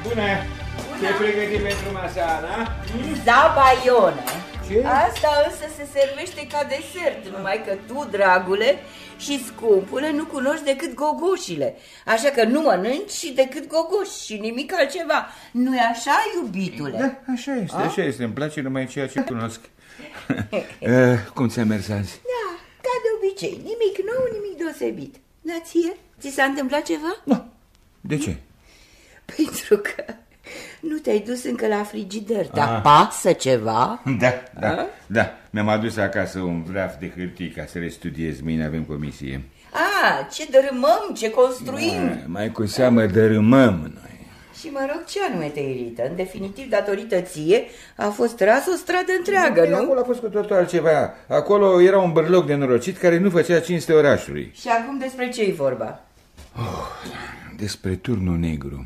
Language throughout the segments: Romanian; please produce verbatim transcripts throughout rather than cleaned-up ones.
Bună! Ce pregătit pentru masa, Ana? Zabaione. Ce? Asta însă se servește ca desert, numai că tu, dragule, și scumpule, nu cunoști decât gogoșile. Așa că nu mănânci și decât gogoși și nimic altceva. Nu-i așa, iubitule? Da, așa este, A? așa este. Îmi place numai ceea ce cunosc. uh, cum ți-a mers azi? Da, ca de obicei. Nimic nou, nimic deosebit. Dar ție? Ți s-a întâmplat ceva? Nu. De ce? Pentru că nu te-ai dus încă la frigider. Te apasă ceva? Da, da, A? da. Mi-am adus acasă un vraf de hârtii ca să le studiez. Mâine avem comisie. A, ce dărâmăm, ce construim. Da, mai cu seamă dărâmăm noi. Și mă rog, ce anume te irită? În definitiv, datorită ție, a fost tras o stradă întreagă, nu? Acolo a fost cu totul altceva. Acolo era un bărloc de norocit care nu făcea cinste orașului. Și acum despre ce-i vorba? Oh, despre Turnul Negru.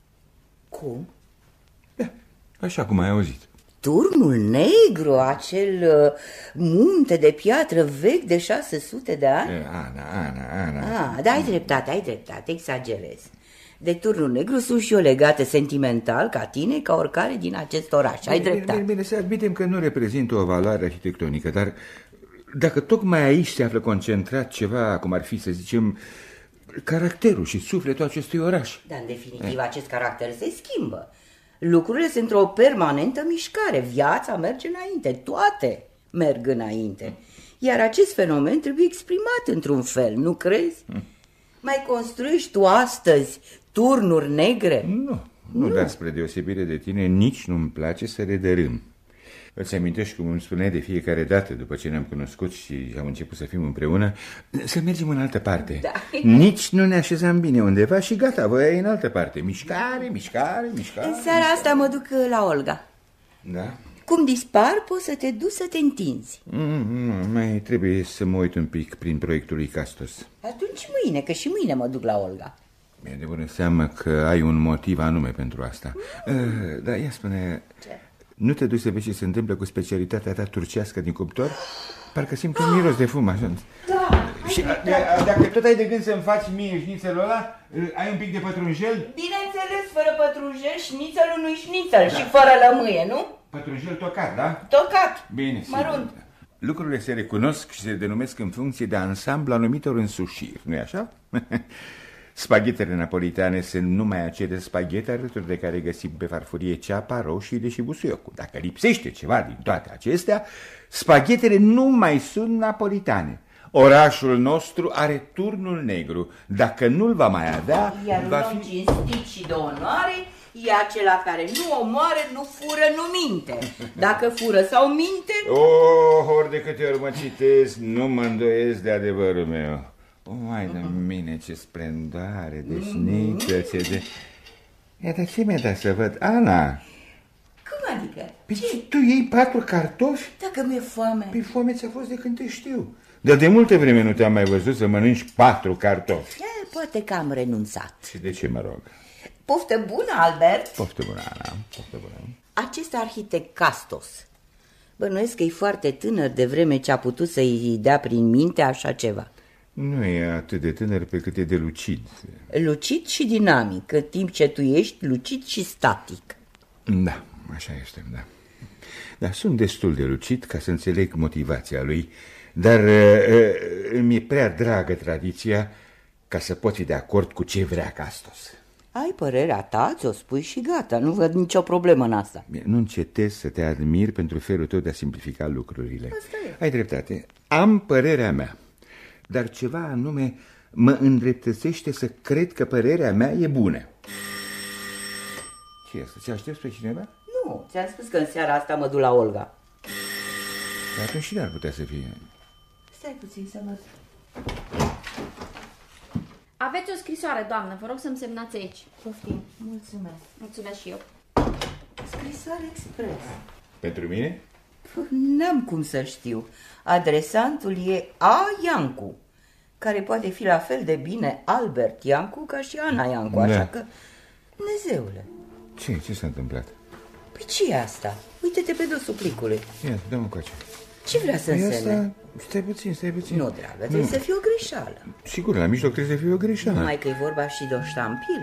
Cum? Da, așa cum ai auzit. Turnul Negru, acel uh, munte de piatră vechi de șase sute de ani? Ana, Ana, Ana. Ah, da, ai dreptate, ai dreptate, exagerez. De Turnul Negru sunt și eu legată sentimental ca tine, ca oricare din acest oraș. Ai dreptate. Bine, bine, să admitem că nu reprezintă o valoare arhitectonică, dar dacă tocmai aici se află concentrat ceva, cum ar fi, să zicem, caracterul și sufletul acestui oraș. Dar, în definitiv, acest caracter se schimbă. Lucrurile sunt într-o permanentă mișcare. Viața merge înainte, toate merg înainte. Iar acest fenomen trebuie exprimat într-un fel, nu crezi? Hm. Mai construiești tu astăzi turnuri negre? Nu, nu, nu, dar spre deosebire de tine, nici nu-mi place să le dărâm. Îți amintești cum îmi spuneai de fiecare dată, după ce ne-am cunoscut și am început să fim împreună, să mergem în altă parte. Da. Nici nu ne așezam bine undeva și gata, voiai în altă parte. Mișcare, mișcare, mișcare. În seara mișcare. asta mă duc la Olga. Da? Cum dispar, poți să te duci să te întinzi. Mm, mm, mai trebuie să mă uit un pic prin proiectul lui Castos. Atunci mâine, că și mâine mă duc la Olga. Mi-e de bună seamă că ai un motiv anume pentru asta. Mm. uh, Dar ia spune, ce? Nu te duci să vezi ce se întâmplă cu specialitatea ta turcească din cuptor? Parcă simt un miros de fum așa. Da. Și a, a, dacă tot ai de gând să-mi faci mie șnițelul ăla, ai un pic de pătrunjel? Bineînțeles, fără pătrunjel, șnițelul nu-i șnițel, da. Și fără lămâie, nu? Pătrunjel tocat, da? Tocat. Bine, mărunt. Sigur. Lucrurile se recunosc și se denumesc în funcție de ansamblu anumitor însușiri, nu-i așa? Spaghetele napolitane sunt numai acele spaghete alături de care găsim pe farfurie ceapa, roșiile și busuiocul. Dacă lipsește ceva din toate acestea, spaghetele nu mai sunt napolitane. Orașul nostru are Turnul Negru. Dacă nu-l va mai avea, iar un va om fi... cinstit și de onoare e acela care nu omoară, nu fură, nu minte. Dacă fură sau minte... Oh, ori de câte ori mă citesc, nu mă îndoiesc de adevărul meu. Oh, mai de mine, ce splendoare de șniță, ce de... Ia, dar ce mi-a dat să văd? Ana! Cum adică? Păi ce? Tu iei patru cartofi? Dacă mi-e foame. Păi foame ți-a fost de când te știu. Dar de multe vreme nu te-am mai văzut să mănânci patru cartofi. E, poate că am renunțat. Și de ce, mă rog? Poftă bună, Albert. Poftă bună, Ana, poftă bună. Acest arhitect Castos, bănuiesc că e foarte tânăr de vreme ce a putut să-i dea prin minte așa ceva. Nu e atât de tânăr pe cât e de lucid. Lucid și dinamic, în timp ce tu ești lucid și static. Da, așa este, da. Dar sunt destul de lucid ca să înțeleg motivația lui, dar uh, îmi e prea dragă tradiția ca să pot fi de acord cu ce vrea Castos. Ai părerea ta, ți-o spui și gata, nu văd nicio problemă în asta. Bine, nu încetez să te admir pentru felul tău de a simplifica lucrurile. Ai dreptate, am părerea mea. Dar ceva anume mă îndreptățește să cred că părerea mea e bună. Ce este? Ți aștepți pe cineva? Nu, ți-am spus că în seara asta mă duc la Olga. Dar atunci cine ar putea să fie? Stai puțin să văd. Aveți o scrisoare, doamnă, vă rog să-mi semnați aici. Poftim, mulțumesc. Mulțumesc și eu. Scrisoare expres. Pentru mine? N-am cum să știu. Adresantul e A. Iancu, care poate fi la fel de bine Albert Iancu ca și Ana Iancu, așa da. Că, Dumnezeule. Ce? Ce s-a întâmplat? Păi ce e asta? Uite-te pe dosul plicului. Ia, dă-mă încoace. Ce vrea să însemne? Asta... Stai puțin, stai puțin. Nu, dragă, trebuie nu. Să fie o greșeală. Sigur, la mijloc trebuie să fie o greșeală. Numai că e vorba și de o ștampilă.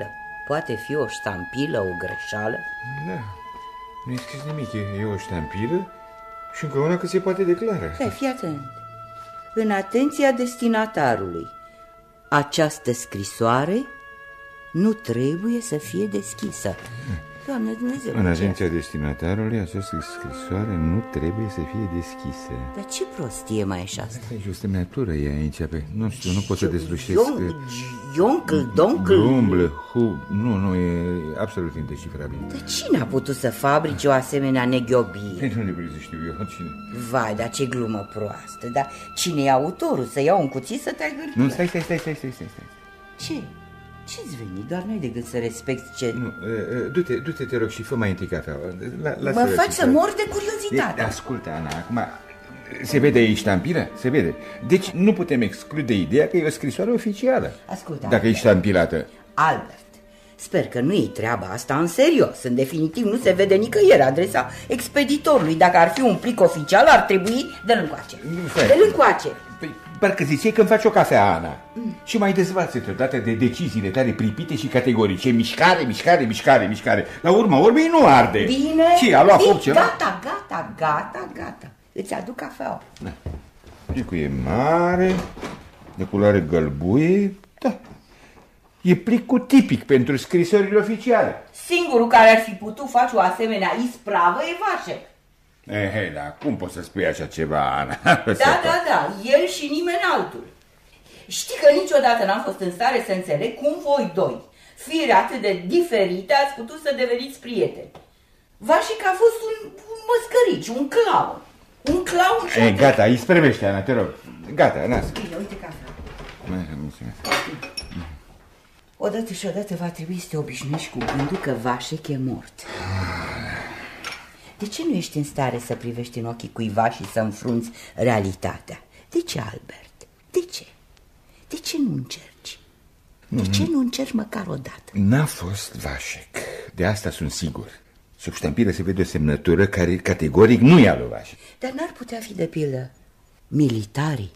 Poate fi o ștampilă, o greșeală? Da, nu e scris nimic, e, e o ștampilă și încă una că se poate declara. Stai, fii atent. În atenția destinatarului, această scrisoare nu trebuie să fie deschisă. Doamne Dumnezeu. În atenția destinatarului, această scrisoare nu trebuie să fie deschisă. Dar ce prostie mai e asta? E o semnătură e aici, pe... nu știu, nu pot să dezlușesc. Ioncl, doncl? Glumblă, hu... Nu, nu, e absolut indecifrabil. Dar cine a putut să fabrice o asemenea neghiobie? Nu trebuie să știu eu cine. Vai, dar ce glumă proastă. Dar cine e autorul? Să iau un cuțit să te-ai gândit? Nu, stai, stai, stai, stai, stai, stai. Ce? Ce-ți veni? Doar n-ai de gând să respecti ce... Nu, du-te, du-te, te rog, și fă mai întâi cafea. Mă faci să mor de curiozitate. Ascultă, Ana, acum... Se vede aici ștampilă? Se vede. Deci nu putem exclude ideea că e o scrisoare oficială. Ascultă, dacă e ștampilată. Albert, sper că nu-i treaba asta în serios. În definitiv nu se vede nicăieri adresa expeditorului. Dacă ar fi un plic oficial, ar trebui de-l încoace. De-l încoace. Păi, parcă ziceai că-mi faci o cafea, Ana. Mm. Și mai dezvață-te odată de deciziile tale pripite și categorice. Mișcare, mișcare, mișcare, mișcare. La urma urmei nu arde. Bine, ce, a luat bine, foc ceva? Gata, gata, gata, gata. Îți aduc cafeaua. Da. Plicul e mare, de culoare gălbuie, da. E plicul tipic pentru scrisorile oficiale. Singurul care ar fi putut face o asemenea ispravă e Vașec. Ehe, da, cum poți să spui așa ceva, Ana? Da, da, da, el și nimeni altul. Știi că niciodată n-am fost în stare să înțeleg cum voi doi, fire atât de diferite, ați putut să deveniți prieteni. Vașec a fost un, un măscărici, un clown. Un clown și... E, gata, îi spremește, Ana, te rog. Gata, lasă. Bine, uite cafea. Mulțumesc. Odată și odată va trebui să te obișnuiești cu gândul că Vașec e mort. De ce nu ești în stare să privești în ochii cuiva și să înfrunți realitatea? De ce, Albert? De ce? De ce nu încerci? De ce nu încerci măcar o dată? N-a fost Vașec, de asta sunt sigur. Sub ștampilă se vede o semnătură care categoric nu e a lui Vașec. Dar n-ar putea fi de pildă militarii?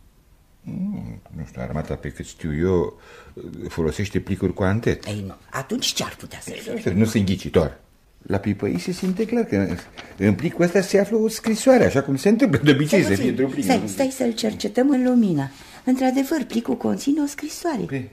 Nu, nu știu, armata, pe cât știu eu, folosește plicuri cu antet. Ei, nu, atunci ce-ar putea să fie? Nu sunt ghicitor. La pipăi se simte clar că în plicul ăsta se află o scrisoare, așa cum se întâmplă de obicei să fie într-un plic. Stai, stai să-l cercetăm în lumină. Într-adevăr, plicul conține o scrisoare. Pe?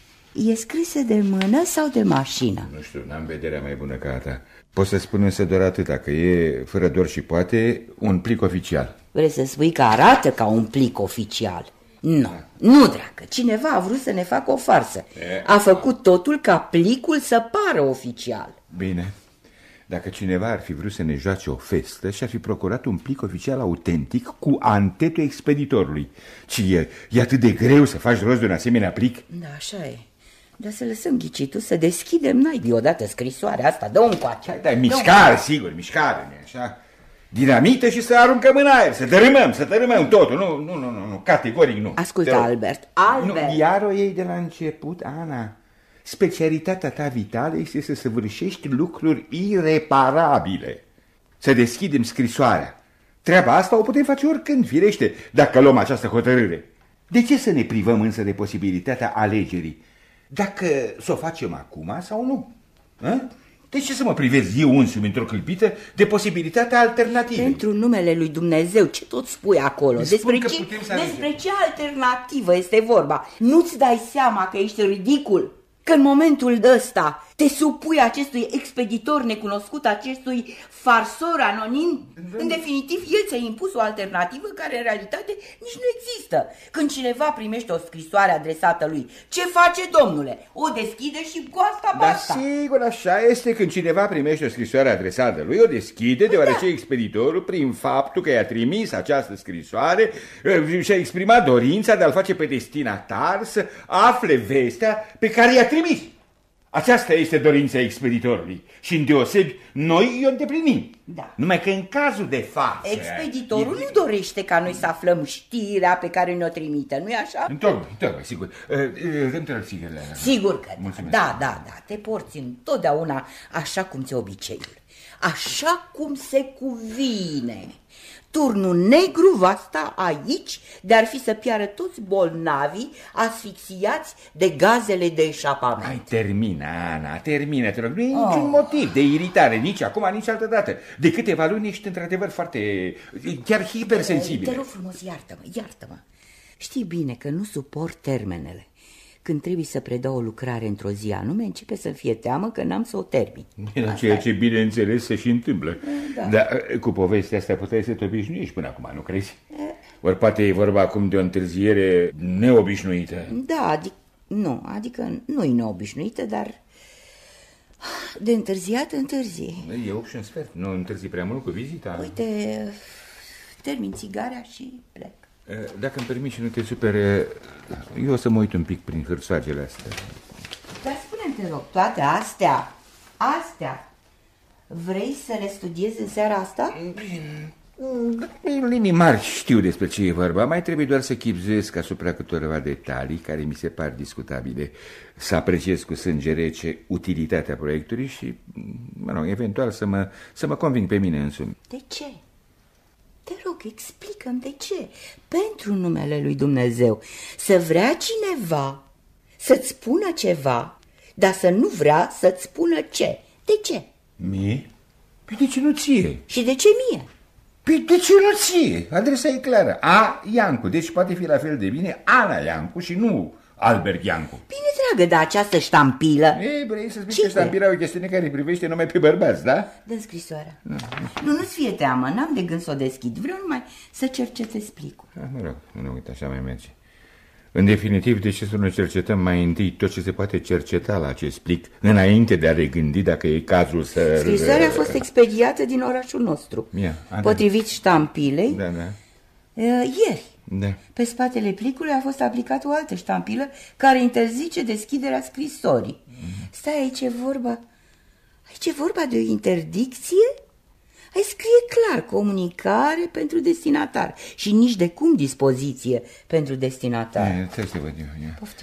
E scrisă de mână sau de mașină? Nu știu, n-am vederea mai bună ca a ta. Pot să spun însă doar atâta, că e, fără doar și poate, un plic oficial. Vrei să spui că arată ca un plic oficial? Nu, nu, dragă, cineva a vrut să ne facă o farsă. A făcut totul ca plicul să pară oficial. Bine, dacă cineva ar fi vrut să ne joace o festă și-ar fi procurat un plic oficial autentic cu antetul expeditorului. Ci e, e atât de greu să faci rost de un asemenea plic? Da, așa e. Dar să lăsăm ghicitul, să deschidem naibii odată scrisoarea asta, dă-o încoace. Da, mișcare, sigur, mișcare, nu așa? Dinamită și să aruncăm în aer, să dărâmăm, să dărâmăm totul. Nu, nu, nu, nu, nu, categoric nu. Ascultă, Albert, Albert. Nu, iar o iei de la început, Ana. Specialitatea ta vitală este să săvârșești lucruri ireparabile. Să deschidem scrisoarea. Treaba asta o putem face oricând, firește, dacă luăm această hotărâre. De ce să ne privăm însă de posibilitatea alegerii? Dacă să o facem acum sau nu? A? De ce să mă privez eu însumi într-o clipită de posibilitatea alternativă? Pentru numele lui Dumnezeu, ce tot spui acolo? Despre ce, despre ce alternativă este vorba? Nu-ți dai seama că ești ridicul? Că în momentul ăsta te supui acestui expeditor necunoscut, acestui farsor anonim? În definitiv, el ți-a impus o alternativă care în realitate nici nu există. Când cineva primește o scrisoare adresată lui, ce face, domnule? O deschide și cu asta basta. Da, sigur, așa este. Când cineva primește o scrisoare adresată lui, o deschide, deoarece da. expeditorul, prin faptul că i-a trimis această scrisoare, și-a exprimat dorința de a-l face pe destinatar să afle vestea pe care i-a trimis. Aceasta este dorința expeditorului și îndeosebi noi o îndeplinim. Da. Numai că în cazul de față... Expeditorul e... nu dorește ca noi să aflăm știrea pe care ne-o trimite, nu-i așa? Întocmai, întocmai, sigur. Îmi trag țigările. Sigur că da. Da, da, da. Te porți întotdeauna așa cum ți-e obiceiul. Așa cum se cuvine. Turnul negru va sta aici, de-ar fi să piară toți bolnavii asfixiați de gazele de eșapament. Hai, termină, Ana, termină, te rog. Nu e oh. niciun motiv de iritare, nici acum, nici altă dată. De câteva luni ești într-adevăr foarte, chiar hipersensibil. Te rog frumos, iartă-mă, iartă-mă. Știi bine că nu suport termenele. Când trebuie să predau o lucrare într-o zi anume, începe să-mi fie teamă că n-am să o termin. Bine, ceea ce bineînțeles se și întâmplă. Da. Dar cu povestea asta puteai să te obișnuiești până acum, nu crezi? E... Ori poate e vorba acum de o întârziere neobișnuită. Da, adică, nu, adică nu-i neobișnuită, dar de întârziat întârzie. E opt și un sfert, nu întârzi prea mult cu vizita. Uite, termin țigarea și plec. Dacă îmi permiți și nu te supere, eu o să mă uit un pic prin hârsoagele astea. Dar spune-mi, te rog, toate astea, astea, vrei să le studiezi în seara asta? În linii mari știu despre ce e vorba, mai trebuie doar să chibzuiesc asupra câtorva detalii care mi se par discutabile, să apreciez cu sânge rece utilitatea proiectului și, mă rog, eventual să mă, să mă conving pe mine însumi. De ce? Te rog, explică-mi de ce. Pentru numele lui Dumnezeu, să vrea cineva să-ți spună ceva, dar să nu vrea să-ți spună ce. De ce? Mie? Păi de ce nu ție? Și de ce mie? Păi de ce nu ție? Adresa e clară. A. Iancu, deci poate fi la fel de bine Ana Iancu și nu Albert Iancu. Bine, dragă, dar această ștampilă... Ei, vrei să spui că ștampila e o chestiune care privește numai pe bărbați, da? Dă-mi scrisoarea. Da. Nu, nu-ți fie teamă, n-am de gând să o deschid. Vreau numai să cercetez plicul. Ah, mă rog, nu uite, așa mai merge. În definitiv, de ce să nu cercetăm mai întâi tot ce se poate cerceta la acest plic, înainte de a regândi dacă e cazul să... Scrisoarea a fost expediată din orașul nostru. Ia, a, potrivit ștampilei, da, da. ieri. Da. Pe spatele plicului a fost aplicată o altă ștampilă care interzice deschiderea scrisorii. Mm. Stai, aici e vorba... Aici e vorba de o interdicție? Aici scrie clar comunicare pentru destinatar și nici de cum dispoziție pentru destinatar. Trebuie să văd eu. Ia. Poftim.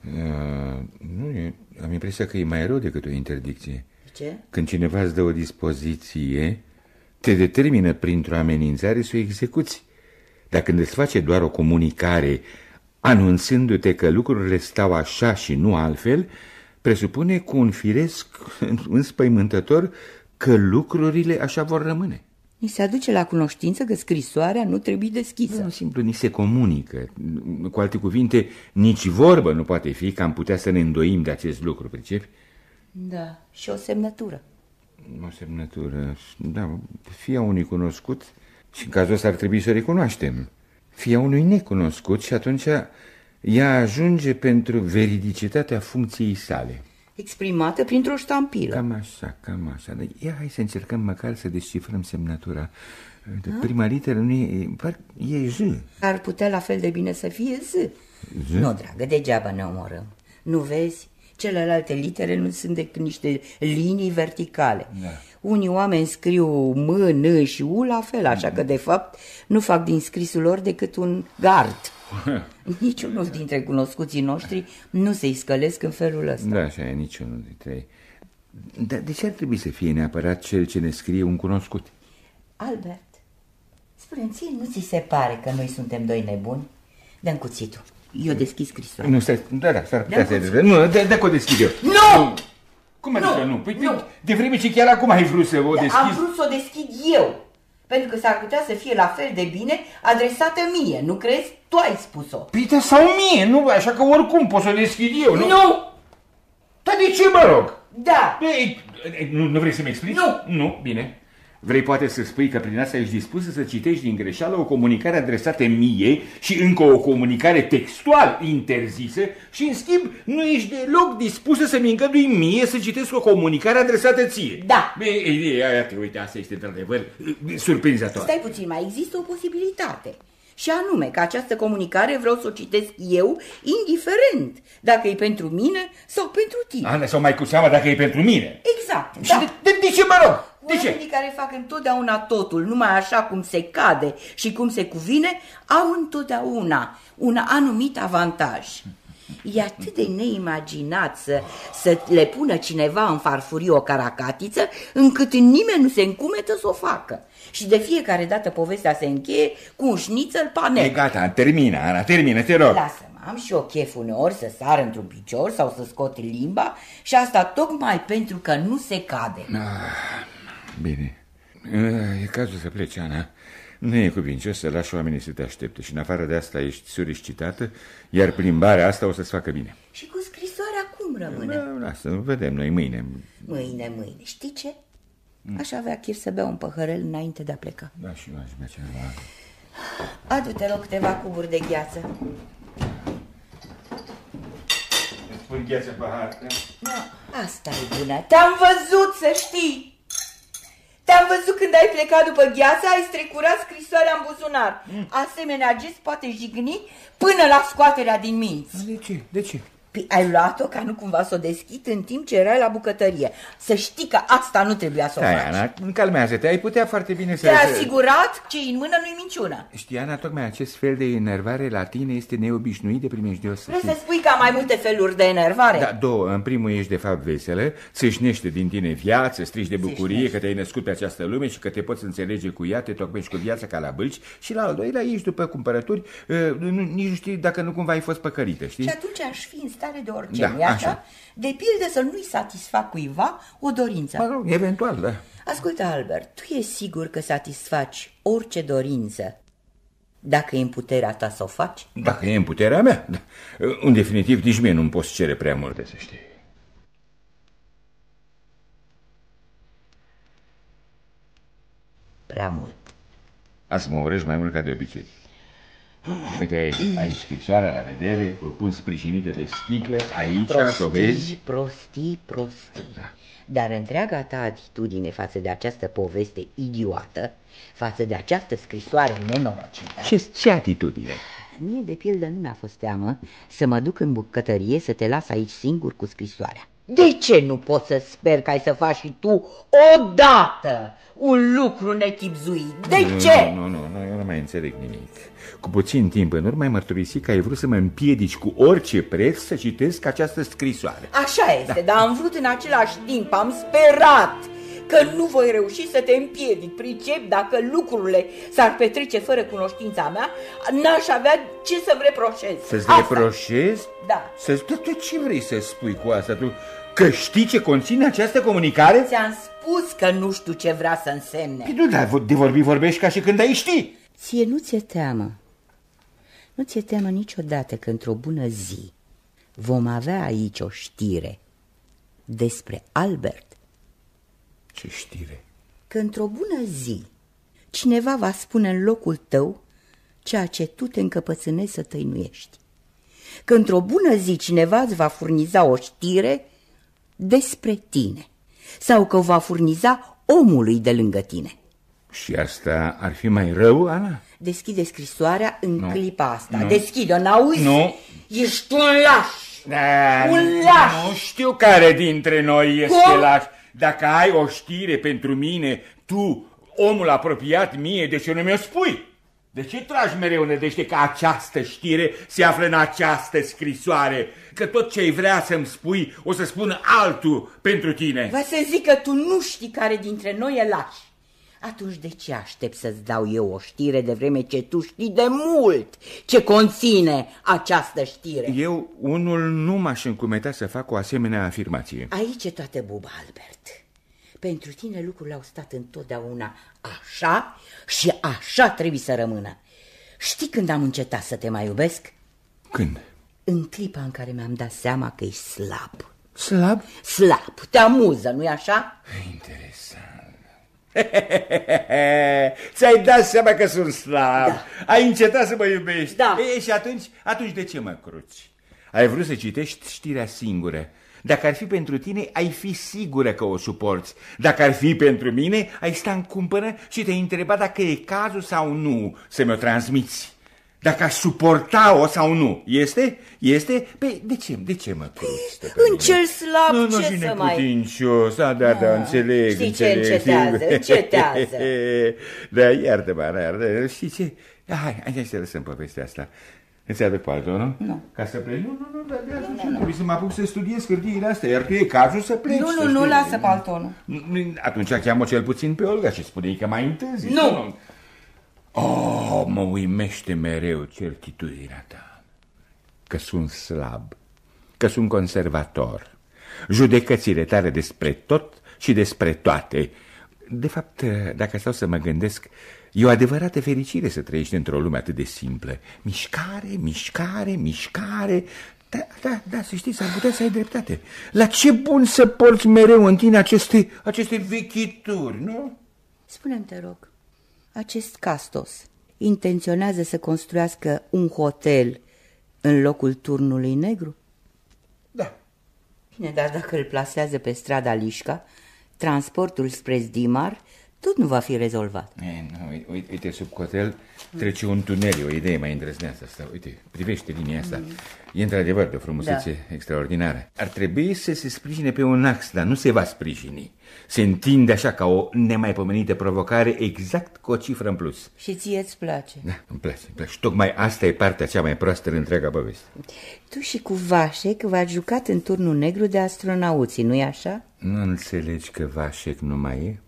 Uh, nu, e, am impresia că e mai rău decât o interdicție. De ce? Când cineva îți dă o dispoziție, te determină printr-o amenințare să o execuți. Dar când îți face doar o comunicare anunțându-te că lucrurile stau așa și nu altfel, presupune cu un firesc înspăimântător că lucrurile așa vor rămâne. Ni se aduce la cunoștință că scrisoarea nu trebuie deschisă. Nu, simplu, ni se comunică. Cu alte cuvinte, nici vorbă nu poate fi că am putea să ne îndoim de acest lucru, pricepi? Da, și o semnătură. O semnătură, da, fie a unui cunoscut și în cazul ăsta ar trebui să o recunoaștem. Fie a unui necunoscut și atunci ea ajunge pentru veridicitatea funcției sale. Exprimată printr-o ștampilă. Cam așa, cam așa. Dar ia, hai să încercăm măcar să descifrăm semnătura. De prima literă nu e, e J. Ar putea la fel de bine să fie Z. Z? Nu, dragă, degeaba ne omorăm. Nu vezi? Celelalte litere nu sunt decât niște linii verticale. Da. Unii oameni scriu M, N și U la fel, așa că de fapt nu fac din scrisul lor decât un gard. Niciunul dintre cunoscuții noștri nu se iscălesc în felul ăsta. Da, așa e, niciunul dintre ei. Dar de ce ar trebui să fie neapărat cel ce ne scrie un cunoscut? Albert, spune-mi, ție nu ți se pare că noi suntem doi nebuni? Dă-mi cuțitul, eu deschid scrisoarea. Nu, stai, da, da, s-ar putea să... Nu, dă că o deschid eu. Nu! Cum adică nu? Păi nu. De vreme ce chiar acum ai vrut să o deschizi. Am vrut să o deschid eu. Pentru că s-ar putea să fie la fel de bine adresată mie, nu crezi? Tu ai spus-o. Păi sau mie, nu? Așa că oricum pot să o deschid eu, nu? Nu! Dar de ce, mă rog? Da. Ei, nu, nu vrei să-mi explici? Nu. Nu, bine. Vrei poate să spui că prin asta ești dispusă să citești din greșeală o comunicare adresată mie și încă o comunicare textual interzisă și, în schimb, nu ești deloc dispusă să-mi îngădui mie să citesc o comunicare adresată ție. Da. Iată, uite, asta este într-adevăr surprinzător. Stai puțin, mai există o posibilitate. Și anume că această comunicare vreau să o citesc eu, indiferent dacă e pentru mine sau pentru tine. Ana, sau mai cu seama dacă e pentru mine. Exact, și da. de, de, de ce, mă rog? De Oamenii ce? care fac întotdeauna totul numai așa cum se cade și cum se cuvine, au întotdeauna un anumit avantaj. E atât de neimaginat să, să le pună cineva în farfurie o caracatiță, încât nimeni nu se încumetă să o facă. Și de fiecare dată povestea se încheie cu un șnițel panel. E gata, termină, Ana, termină, te rog. Lasă-mă, am și o chef uneori să sar într-un picior sau să scot limba și asta tocmai pentru că nu se cade. Ah, bine, e cazul să pleci, Ana. Nu e cuvincios să lași oamenii să te aștepte și în afară de asta ești surexcitată, iar plimbarea asta o să-ți facă bine. Și cu scrisoarea cum rămâne? Da, lasă, vedem noi mâine. Mâine, mâine, știi ce? Aș avea chef să beau un păhărel înainte de a pleca. Da, și eu aș bea ceva. Adu-te, rog, câteva cuburi de gheață. Îți pun gheață pahar. Da, asta e bună. Te-am văzut, să știi. Te-am văzut când ai plecat după gheață, ai strecurat scrisoarea în buzunar. Mm. Asemenea gest poate jigni până la scoaterea din minți. De ce? De ce? Păi ai luat-o ca nu cumva să o deschid în timp ce erai la bucătărie. Să știi că asta nu trebuia să o Hai, faci. Ana, calmează-te, ai putea foarte bine să... Te-ai asigurat ce în mână nu-i minciună. Știi, Ana, tocmai acest fel de enervare la tine este neobișnuit de primejdios. Vrei să spui că am mai multe feluri de enervare? Da, două. În primul ești de fapt veselă, țâșnește din tine viață, strigi de bucurie țâșnește. Că te-ai născut pe această lume și că te poți înțelege cu ea, te tocmești cu viața ca la bâlci. Și la al doilea ești după cumpărături, uh, nici nu știi dacă nu cumva ai fost păcărită, știi? Și atunci aș fi în stare de orice, da, nu-i așa? Așa? De pildă să nu-i satisfac cuiva o dorință. Mă rog, eventual, da. Ascultă, Albert, tu e sigur că satisfaci orice dorință dacă e în puterea ta să o faci? Dacă e în puterea mea, da. În definitiv, nici mie nu-mi poți cere prea multe, să știi. Prea mult. Asta mă urăști mai mult ca de obicei. Uite, ai, ai scrisoarea la vedere, o pun sprijinită de sticle, aici, prostii, o vezi? Prostii, prostii. Da. Dar întreaga ta atitudine față de această poveste idiotă, față de această scrisoare nenorocită... Ce, ce atitudine? Mie, de pildă, nu mi-a fost teamă să mă duc în bucătărie să te las aici singur cu scrisoarea. De ce nu poți să sper că ai să faci și tu odată un lucru nechipzuit? De nu, ce? Nu, nu, nu, eu nu mai înțeleg nimic. Cu puțin timp în urmă ai mărturisit că ai vrut să mă împiedici cu orice preț să citesc această scrisoare. Așa este, da. Dar am vrut în același timp, am sperat că nu voi reuși să te împiedic. Pricep, dacă lucrurile s-ar petrece fără cunoștința mea, n-aș avea ce să-mi reproșez. Să-ți reproșezi? Da. Să-ți... Tu ce vrei să spui cu asta? Tu că știi ce conține această comunicare? Ți-am spus că nu știu ce vrea să însemne. Păi nu, dar de vorbi vorbești ca și când ai ști. Ție nu ți-e teamă. Nu ți-e teamă niciodată că într-o bună zi vom avea aici o știre despre Albert? Ce știre? Că într-o bună zi cineva va spune în locul tău ceea ce tu te încăpățânezi să tăinuiești. Că într-o bună zi cineva îți va furniza o știre despre tine sau că o va furniza omului de lângă tine. Și asta ar fi mai rău, Ana? Deschide scrisoarea în nu. clipa asta. Nu. Deschide-o, n-auzi? Nu. Ești un laș. Da, un laș. Nu știu care dintre noi este Cum? laș. Dacă ai o știre pentru mine, tu, omul apropiat mie, de ce nu mi-o spui? De ce tragi mereu nădejde că această știre se află în această scrisoare? Că tot ce ai vrea să-mi spui o să spun altul pentru tine. Va să zic că tu nu știi care dintre noi e laș. Atunci de ce aștept să-ți dau eu o știre de vreme ce tu știi de mult ce conține această știre? Eu, unul, nu m-aș încumeta să fac o asemenea afirmație. Aici e toată buba, Albert. Pentru tine lucrurile au stat întotdeauna așa și așa trebuie să rămână. Știi când am încetat să te mai iubesc? Când? În clipa în care mi-am dat seama că ești slab. Slab? Slab, te amuză, nu-i așa? Interesant. Ți-ai dat seama că sunt slab. Da. Ai încetat să mă iubești. Da. E, și atunci, atunci de ce mă cruci? Ai vrut să citești știrea singură. Dacă ar fi pentru tine, ai fi sigură că o suporți. Dacă ar fi pentru mine, ai sta în cumpănă și te-ai întreba dacă e cazul sau nu să mi-o transmiți. Dacă aș suporta-o sau nu. Este? Este? Păi, de ce, de ce mă cruci? În cel slab, nu, nu, ce să mai... Putincios, da, da, da, înțeleg, Știi înțeleg. ce încetează, încetează. Da, iartă-mă, iartă. Știi ce? Hai, hai să lăsăm povestea asta. Îți aduc paltul, nu? Nu. Ca să pleci? Nu, nu, nu, dar de atunci nu, trebuie să mă apuc să studiez hârtiile astea, iar tu e cazul să pleci. Nu, nu, nu, lasă paltonul. Atunci cheamă cel puțin pe Olga și spune că mai întârzi. Nu! Oh, mă uimește mereu certitudinea ta. Că sunt slab, că sunt conservator. Judecățile tale despre tot și despre toate. De fapt, dacă stau să mă gândesc, e o adevărată fericire să trăiești într-o lume atât de simplă. Mișcare, mișcare, mișcare. Da, da, da, să știi, s-ar putea să ai dreptate. La ce bun să porți mereu în tine aceste, aceste vechituri, nu? Spune-mi, te rog, acest Castos intenționează să construiască un hotel în locul Turnului Negru? Da. Bine, dar dacă îl plasează pe strada Lișca, transportul spre Zdimar tot nu va fi rezolvat. E, nu, uite, uite, sub cotel trece un tunel, o idee mai îndrăzneasă asta. Uite, privește linia asta. Mm. E într-adevăr de o frumusețe da. extraordinară. Ar trebui să se sprijine pe un ax, dar nu se va sprijini. Se întinde așa ca o nemaipomenită provocare, exact cu o cifră în plus. Și ție îți place? Da, îmi place, îmi place. Și tocmai asta e partea cea mai proastă în întreaga poveste. Tu și cu Vașec v-ați jucat în Turnul Negru de astronauții, nu-i așa? Nu înțelegi că Vașec nu mai e?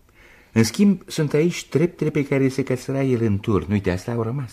În schimb, sunt aici treptele pe care se căsăra el în turn. Uite, astea au rămas.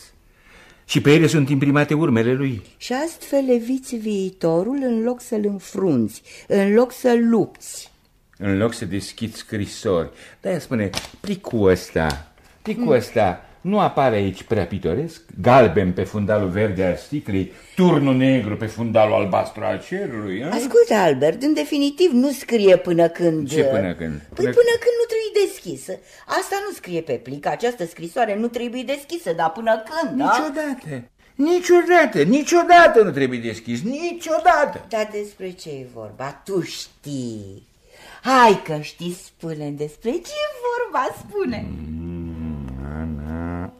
Și pe ele sunt imprimate urmele lui. Și astfel eviți viitorul în loc să-l înfrunți, în loc să-l lupți. În loc să deschizi scrisori. De-aia spune, plicul ăsta, plicul mm. ăsta nu apare aici prea pitoresc? Galben pe fundalul verde al sticlei, Turnul Negru pe fundalul albastru al cerului. A? Ascultă, Albert, în definitiv nu scrie până când... Ce până când? Păi până, până când nu trebuie deschisă. Asta nu scrie pe plic, această scrisoare nu trebuie deschisă, dar până când, da? Niciodată, niciodată, niciodată nu trebuie deschis, niciodată. Dar despre ce e vorba? Tu știi. Hai că știi, spune-mi despre ce e vorba, spune. Mm, Ana,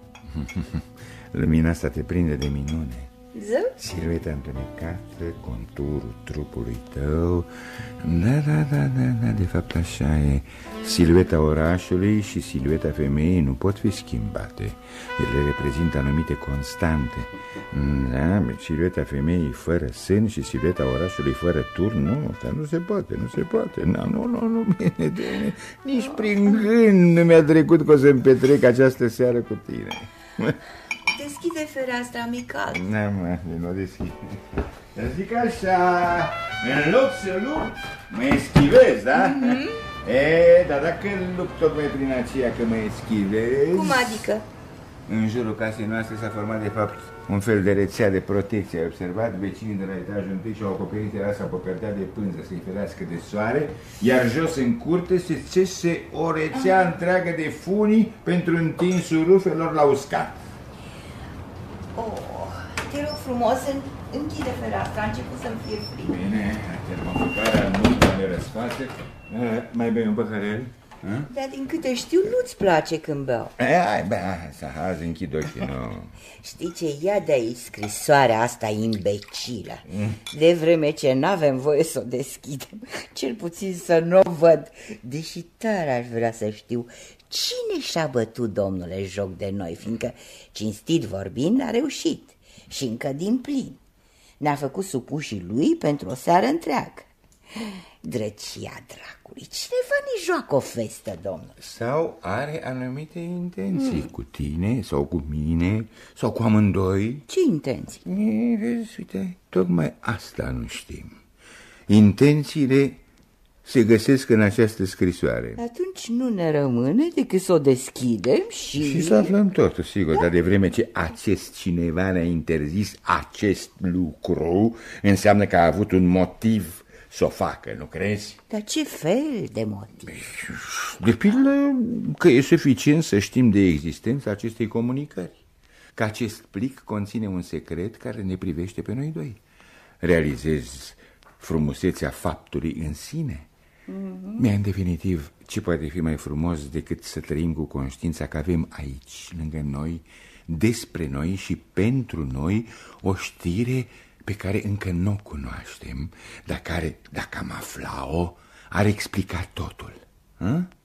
lumina asta te prinde de minune. Zău? Silueta întunecată, conturul trupului tău. Da, da, da, da, da, de fapt așa e. Silueta orașului și silueta femeii nu pot fi schimbate. Ele reprezintă anumite constante. Da, silueta femeii fără sân și silueta orașului fără turn, nu, asta nu se poate, nu se poate. Nu, nu, nu, nu, bine, bine. Nici prin gând nu mi-a trecut că o să-mi petrec această seară cu tine. Deschide fereastra, amical. Da, mă, nu o deschid. Să zic așa, în loc să lupt, mă eschivez, da? Mm-hmm. E, dar dacă lupt tocmai prin aceea că mă eschivez... Cum adică? În jurul casei noastre s-a format, de fapt, un fel de rețea de protecție. Ai observat? Vecinii de la etajul întâi și-au acoperit terasa pe o perdea de pânză să-i ferească de soare, iar jos în curte se țese o rețea întreagă de funii pentru întinsul rufelor la uscat. Oh, te rog frumos, închide fereastra, a început să-mi fie frig. Bine, termoficarea nu ne răsfață. Mai bei un păhărel? Dar din câte știu, nu-ți place când beau. Hai, bă, să azi închid ochii, nu. Știi ce? Ia de aici scrisoarea asta imbecilă. De vreme ce n-avem voie să o deschidem, cel puțin să nu o văd. Deși tare aș vrea să știu cine și-a bătut, domnule, joc de noi, fiindcă, cinstit vorbind, a reușit și încă din plin. Ne-a făcut supușii lui pentru o seară întreagă. Drăcia dracului, cineva ne joacă o festă, domnule. Sau are anumite intenții, mm. cu tine sau cu mine sau cu amândoi. Ce intenții? E, vezi, uite, tocmai asta nu știm. Intențiile se găsesc în această scrisoare. Atunci nu ne rămâne decât să o deschidem și... Și să aflăm totul, sigur, da? Dar de vreme ce acest cineva ne-a interzis acest lucru, înseamnă că a avut un motiv să o facă, nu crezi? Dar ce fel de motiv? De pildă că e suficient să știm de existența acestei comunicări, că acest plic conține un secret care ne privește pe noi doi. Realizezi frumusețea faptului în sine? Mm-hmm. Mi-a, în definitiv, ce poate fi mai frumos decât să trăim cu conștiința că avem aici, lângă noi, despre noi și pentru noi, o știre pe care încă nu o cunoaștem, dar care, dacă am afla-o, ar explica totul. Hă?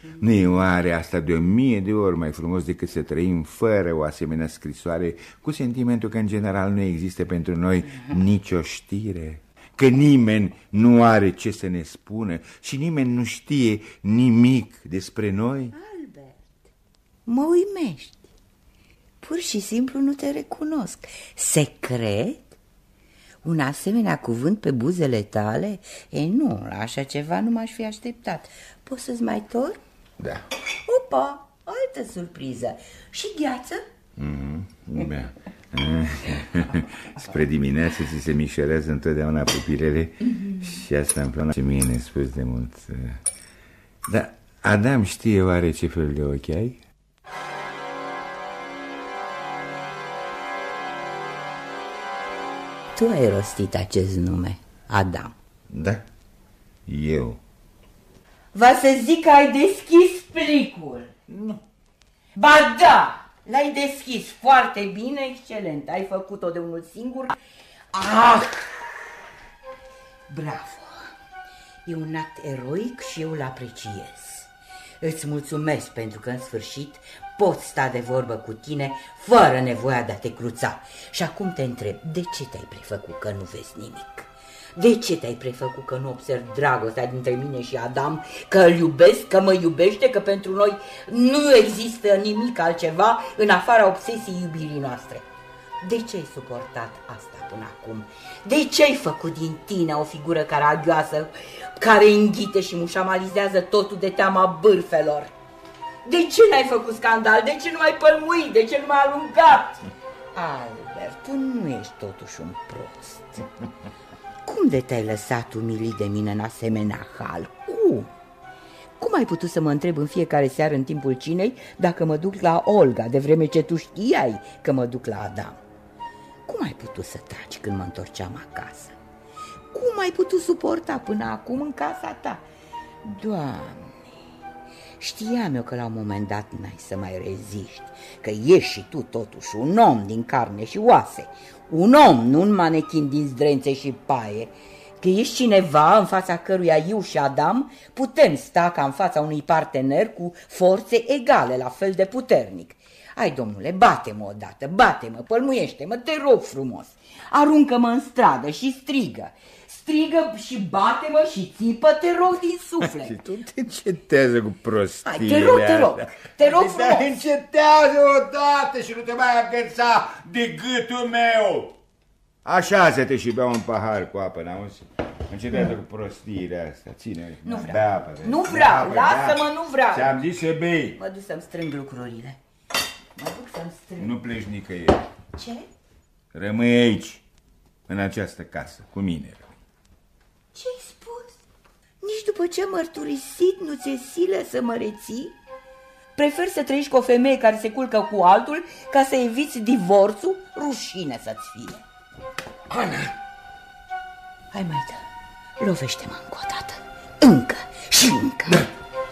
Nu e oare asta de o mie de ori mai frumos decât să trăim fără o asemenea scrisoare, cu sentimentul că în general nu există pentru noi nicio știre, că nimeni nu are ce să ne spună și nimeni nu știe nimic despre noi? Albert, mă uimești. Pur și simplu nu te recunosc. Secret? Un asemenea cuvânt pe buzele tale? E, nu, la așa ceva nu m-aș fi așteptat. Poți să-ți mai torni? Da. Opa, altă surpriză. Și gheață? Mm-hmm. Da. Spre dimineață ți se mișorează întotdeauna pupilele mm-hmm. și asta îmi place mie nespus de mult. Dar Adam știe oare ce fel de ochi ai? Tu ai rostit acest nume, Adam. Da, eu. Va să zic că ai deschis plicul. Nu. Ba da, l-ai deschis foarte bine, excelent. Ai făcut-o de unul singur. Ah! Bravo! E un act eroic și eu îl apreciez. Îți mulțumesc pentru că în sfârșit pot sta de vorbă cu tine fără nevoia de a te cruța. Și acum te întreb, de ce te-ai prefăcut că nu vezi nimic? De ce te-ai prefăcut că nu observi dragostea dintre mine și Adam, că îl iubesc, că mă iubește, că pentru noi nu există nimic altceva în afara obsesiei iubirii noastre? De ce ai suportat asta până acum? De ce ai făcut din tine o figură caragioasă care înghite și mușamalizează totul de teama bârfelor? De ce n-ai făcut scandal? De ce nu m-ai pălmuit? De ce nu m-ai alungat? Albert, tu nu ești totuși un prost. Cum de te-ai lăsat umilit de mine în asemenea hal? Cum? Cum ai putut să mă întreb în fiecare seară în timpul cinei dacă mă duc la Olga, de vreme ce tu știai că mă duc la Adam? Cum ai putut să taci când mă întorceam acasă? Cum ai putut suporta până acum în casa ta? Doamne, știam eu că la un moment dat n-ai să mai reziști, că ești și tu totuși un om din carne și oase, un om, nu un manechin din zdrențe și paie, că ești cineva în fața căruia eu și Adam putem sta ca în fața unui partener cu forțe egale, la fel de puternic. Hai, domnule, bate-mă odată, bate-mă, pălmuiește-mă, te rog frumos, aruncă-mă în stradă și strigă, strigă și bate-mă și țipă, te rog din suflet. Și tu te încetează cu prostiile. Hai, te rog, te rog, te rog frumos. Încetează odată și nu te mai agăța de gâtul meu. Așează-te și bea un pahar cu apă, n-auzi? Încetează cu prostiile astea, ține. Nu vreau, apă, nu vreau, lasă-mă, nu vreau. Ți-am zis să bei. Mă duc să-mi strâng lucrurile. Mă duc să-mi strâng. Nu pleci nicăieri. Ce? Rămâi aici, în această casă, cu mine. Ce-ai spus? Nici după ce am mărturisit nu ți-e silă să mă reții? Prefer să trăiești cu o femeie care se culcă cu altul ca să eviți divorțul? Rușine să-ți fie. Ana! Hai, mai dă, lovește-mă încă o dată. Încă și încă. Da.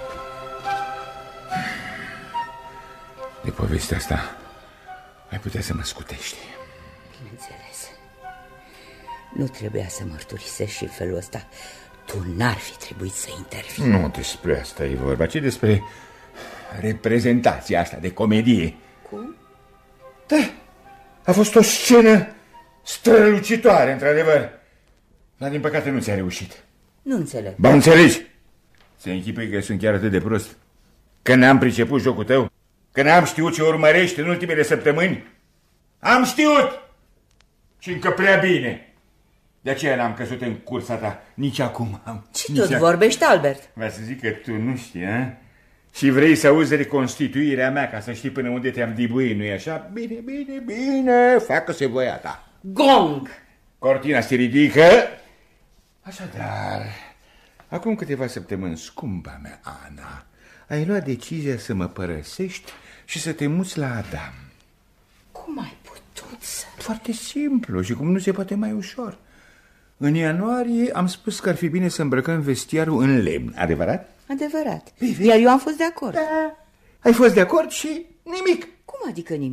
De povestea asta ai putea să mă scutești. Bineînțeles. Nu trebuia să mărturisești și în felul ăsta. Tu n-ar fi trebuit să intervii. Nu despre asta e vorba, ci despre reprezentația asta de comedie. Cum? Da, a fost o scenă strălucitoare, într-adevăr. Dar din păcate nu ți-a reușit. Nu înțeleg. Ba, înțelegi? Se închipui că sunt chiar atât de prost, că n-am priceput jocul tău, că n-am știut ce urmărești în ultimele săptămâni. Am știut! Și încă prea bine. De aceea n-am căzut în cursa ta. Nici acum am. Ce tot vorbești, Albert? Vreau să zic că tu nu știi, a? Și vrei să auzi reconstituirea mea ca să știi până unde te-am dibuit, nu-i așa? Bine, bine, bine, facă-se voia ta. Gong! Cortina se ridică. Așadar, acum câteva săptămâni, scumpa mea, Ana, ai luat decizia să mă părăsești și să te muți la Adam. Cum ai putut să... Foarte simplu și cum nu se poate mai ușor. În ianuarie am spus că ar fi bine să îmbrăcăm vestiarul în lemn, adevărat? Adevărat. Iar eu am fost de acord. Da. Ai fost de acord și nimic. Cum adică nimic?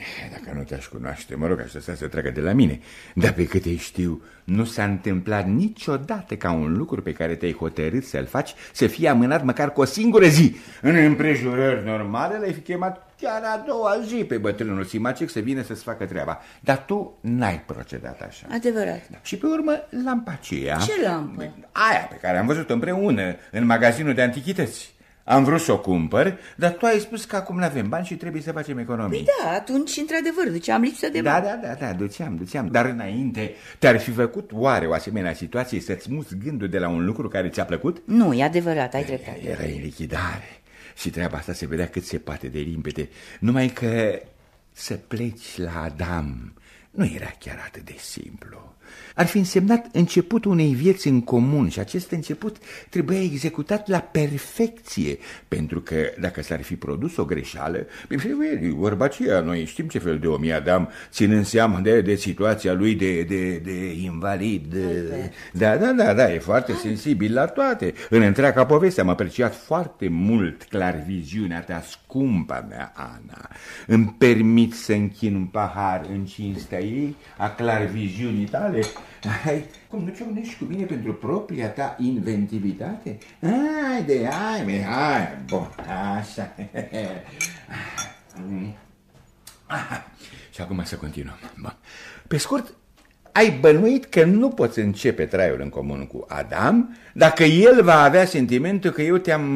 Dacă nu te-aș cunoaște, mă rog, aș lăsa să treacă de la mine. Dar pe câte știu, nu s-a întâmplat niciodată ca un lucru pe care te-ai hotărât să-l faci să fie amânat măcar cu o singură zi. În împrejurări normale l-ai fi chemat chiar a doua zi pe bătrânul Simacek să vină să-ți facă treaba. Dar tu n-ai procedat așa. Adevărat. Da. Și pe urmă, lampa aceea... Ce lampă? Aia pe care am văzut-o împreună în magazinul de antichități. Am vrut să o cumpăr, dar tu ai spus că acum n-avem bani și trebuie să facem economii. Păi da, atunci, într-adevăr, duceam lipsă de da, bani. Da, da, da, duceam, duceam. Dar înainte, te-ar fi făcut oare o asemenea situație să-ți muți gândul de la un lucru care ți-a plăcut? Nu, e adevărat, ai dreptate. Era în lichidare și treaba asta se vedea cât se poate de limpede. Numai că să pleci la Adam nu era chiar atât de simplu. Ar fi însemnat începutul unei vieți în comun și acest început trebuia executat la perfecție, pentru că dacă s-ar fi produs o greșeală, vorba aceea, noi știm ce fel de om e Adam, ținând seama de, de situația lui de, de, de invalid. Da, da, da, da, e foarte sensibil la toate. În întreaga poveste am apreciat foarte mult clarviziunea ta, scumpa mea, Ana. Îmi permit să închin un pahar în cinstea ei, a clarviziunii tale? Hai, cum nu ciocnești cu mine pentru propria ta inventivitate? Haide, hai, hai, bun, așa. Și acum să continuăm. Bun. Pe scurt, ai bănuit că nu poți începe traiul în comun cu Adam dacă el va avea sentimentul că eu te-am,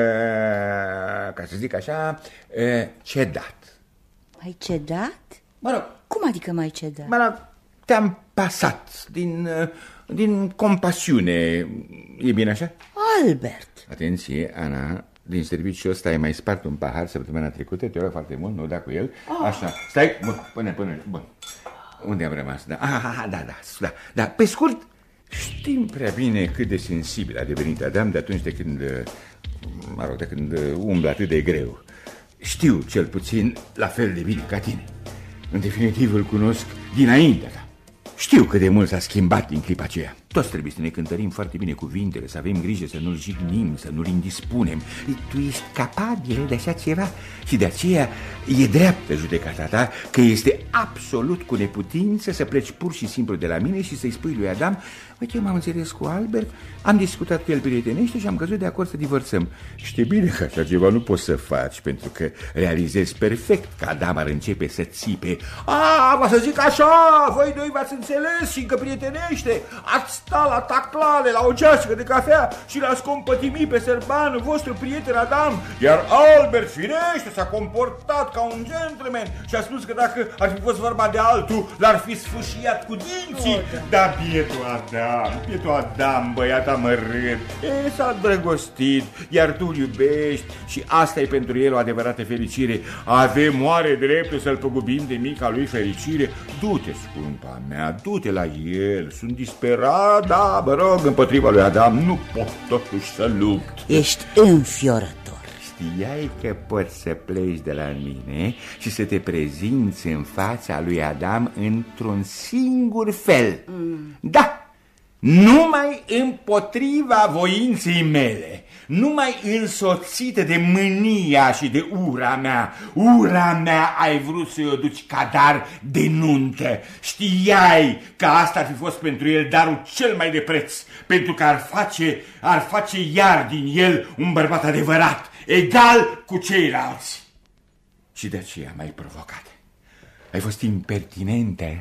ca să zic așa, cedat. Ai cedat? Mă rog. Cum adică m-ai cedat? Mă rog, te-am pasat din, din compasiune, e bine așa? Albert! Atenție, Ana, din serviciul ăsta ai mai spart un pahar săptămâna trecută, te rog foarte mult, nu da cu el. Oh. Așa, stai, bun, până, până, bun. Unde am rămas? Da, ah, da, da, da, da. Pe scurt, știm prea bine cât de sensibil a devenit Adam de atunci de când, mă rog, de când umblă atât de greu. Știu cel puțin la fel de bine ca tine. În definitiv îl cunosc dinaintea ta. Știu cât de mult s-a schimbat din clipa aceea. Toți trebuie să ne cântărim foarte bine cuvintele, să avem grijă să nu-l jignim, să nu-l indispunem. Tu ești capabil de așa ceva și de aceea e dreaptă judecata ta că este absolut cu neputință să pleci pur și simplu de la mine și să-i spui lui Adam: uite, eu m-am înțeles cu Albert, am discutat cu el prietenește și am căzut de acord să divorțăm. Știi bine că așa ceva nu poți să faci, pentru că realizezi perfect că Adam ar începe să țipe: a, va să zic așa, voi doi v-ați înțeles și încă prietenește, ați sta la taclale, la o ceașcă de cafea și l-ați compătimi pe sărbanul vostru prieten Adam, iar Albert, firește, s-a comportat ca un gentleman și a spus că dacă ar fi fost vorba de altul, l-ar fi sfâșiat cu dinții. Oh, da. Dar bietul Adam, bietul Adam, băiat amărât, e, s-a drăgostit, iar tu îl iubești și asta e pentru el o adevărată fericire. Avem oare dreptul să-l păgubim de mica lui fericire? Du-te, scumpa mea, du-te la el, sunt disperat. Da, mă rog, împotriva lui Adam nu pot totuși să lupt. Ești înfiorător. Știai că poți să pleci de la mine și să te prezinți în fața lui Adam într-un singur fel. Mm. Da, numai împotriva voinței mele, numai însoțită de mânia și de ura mea. Ura mea ai vrut să-i o duci ca dar de nuntă. Știai că asta ar fi fost pentru el darul cel mai de preț, pentru că ar face, ar face iar din el un bărbat adevărat, egal cu ceilalți. Și de aceea m-ai provocat. Ai fost impertinentă,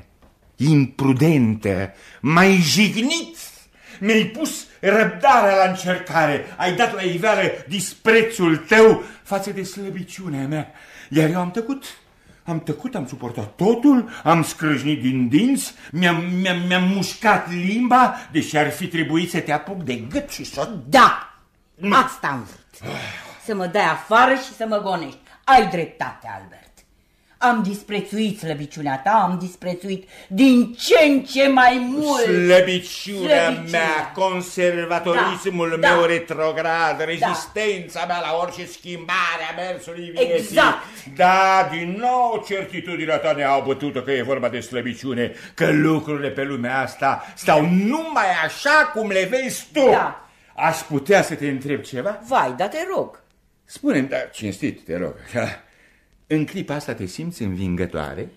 imprudentă, m-ai jignit. Mi-ai pus răbdarea la încercare, ai dat la iveală disprețul tău față de slăbiciunea mea. Iar eu am tăcut, am tăcut, am suportat totul, am scrâșnit din dinți, mi-am mi-am, mi-am mușcat limba, deși ar fi trebuit să te apuc de gât și să... Da, asta am vrut, să mă dai afară și să mă gonești. Ai dreptate, Albert. Am disprețuit slăbiciunea ta, am disprețuit din ce în ce mai mult slăbiciunea, slăbiciunea. mea, conservatorismul da, meu da. retrograd, rezistența da. mea la orice schimbare a mersului vieții. Exact. Da, din nou certitudinea ta ne-a bătută că e vorba de slăbiciune, că lucrurile pe lumea asta stau numai așa cum le vezi tu. Da. Aș putea să te întreb ceva? Vai, dar te rog. Spune-mi, dar cinstit, te rog, așa. În clipa asta te simți învingătoare?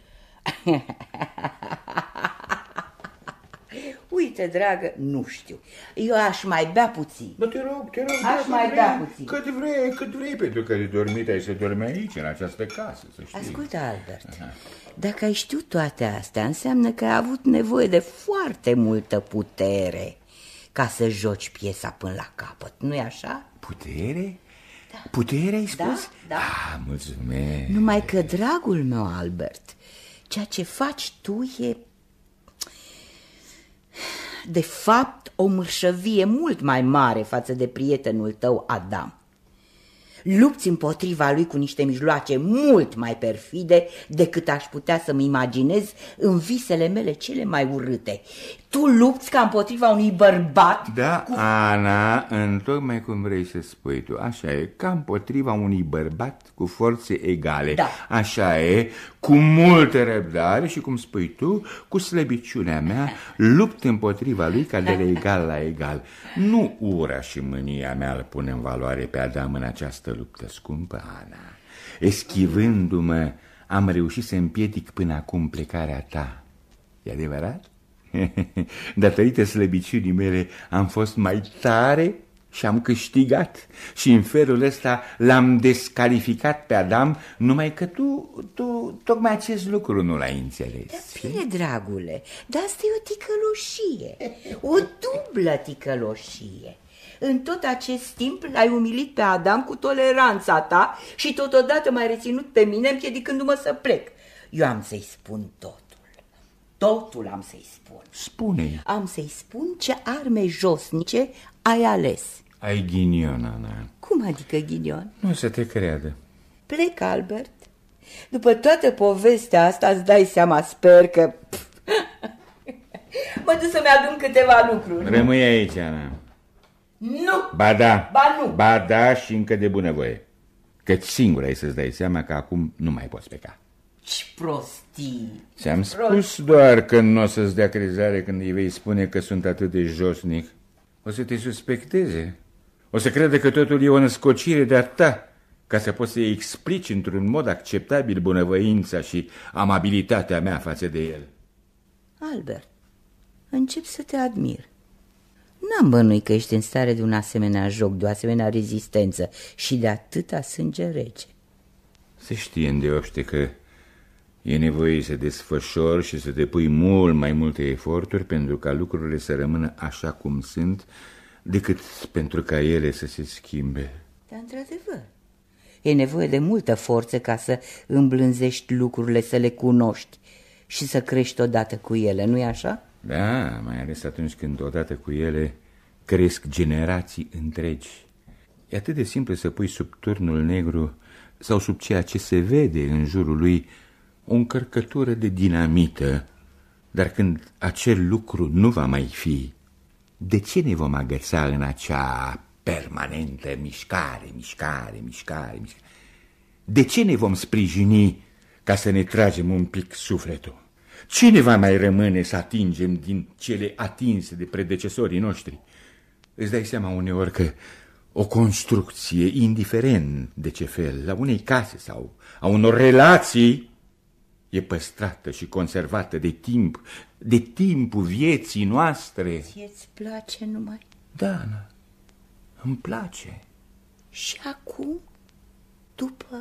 Uite, dragă, nu știu. Eu aș mai bea puțin. Bă, te rog, te rog, Aș da, mai cât bea vrei, puțin. Cât vrei, cât vrei, pentru că de dormit ai să dormi aici, în această casă, să știi. Ascultă, Albert, Aha. dacă ai știut toate astea, înseamnă că ai avut nevoie de foarte multă putere ca să joci piesa până la capăt, nu-i așa? Putere? Da. Putere, ai spus? Da, da. Ah, mulțumesc. Numai că, dragul meu, Albert, ceea ce faci tu e, de fapt, o mărșăvie mult mai mare față de prietenul tău, Adam. Lupți împotriva lui cu niște mijloace mult mai perfide decât aș putea să-mi imaginez în visele mele cele mai urâte. Tu lupți ca împotriva unui bărbat? Da, cu... Ana, întocmai cum vrei să spui tu, așa e, ca împotriva unui bărbat cu forțe egale. Da. Așa e, cu multă răbdare și, cum spui tu, cu slăbiciunea mea, lupt împotriva lui ca de la egal la egal. Nu ura și mânia mea îl pune în valoare pe Adam în această luptă scumpă, Ana. Eschivându-mă, am reușit să împiedic până acum plecarea ta. E adevărat? Datorită slăbiciunii mele am fost mai tare și am câștigat. Și în felul ăsta l-am descalificat pe Adam, numai că tu, tu tocmai acest lucru nu l-ai înțeles. Da, bine, dragule, dar asta e o ticăloșie, o dublă ticăloșie. În tot acest timp l-ai umilit pe Adam cu toleranța ta și totodată m-ai reținut pe mine împiedicându-mă să plec. Eu am să-i spun totul. Totul am să-i spun. Spune-i. Am să-i spun ce arme josnice ai ales. Ai ghinion, Ana. Cum adică ghinion? Nu să te creadă. Plec, Albert. După toată povestea asta îți dai seama, sper că... Mă duc să-mi adun câteva lucruri. Rămâi aici, Ana. Nu! Ba da. Ba nu! Ba da, și încă de bunăvoie. Căci singur ai să-ți dai seama că acum nu mai poți pleca. Ce prostii! Ți-am spus doar că nu o să-ți dea crezare când îi vei spune că sunt atât de josnic. O să te suspecteze. O să crede că totul e o născocire de-a ta, ca să poți să-i explici într-un mod acceptabil bunăvoința și amabilitatea mea față de el. Albert, încep să te admir. N-am bănuit că ești în stare de un asemenea joc, de o asemenea rezistență și de atâta sânge rece. Se știe îndeopște că e nevoie să desfășori și să depui mult mai multe eforturi pentru ca lucrurile să rămână așa cum sunt, decât pentru ca ele să se schimbe. Dar, într-adevăr, e nevoie de multă forță ca să îmblânzești lucrurile, să le cunoști și să crești odată cu ele, nu-i așa? Da, mai ales atunci când odată cu ele cresc generații întregi. E atât de simplu să pui sub turnul negru sau sub ceea ce se vede în jurul lui o încărcătură de dinamită, dar când acel lucru nu va mai fi, de ce ne vom agăța în acea permanentă mișcare, mișcare, mișcare, mișcare? De ce ne vom sprijini ca să ne tragem un pic sufletul? Cine va mai rămâne să atingem din cele atinse de predecesorii noștri? Îți dai seama uneori că o construcție, indiferent de ce fel, a unei case sau a unor relații, e păstrată și conservată de timp, de timpul vieții noastre. Ție-ți place numai? Da, Ana, îmi place. Și acum, după...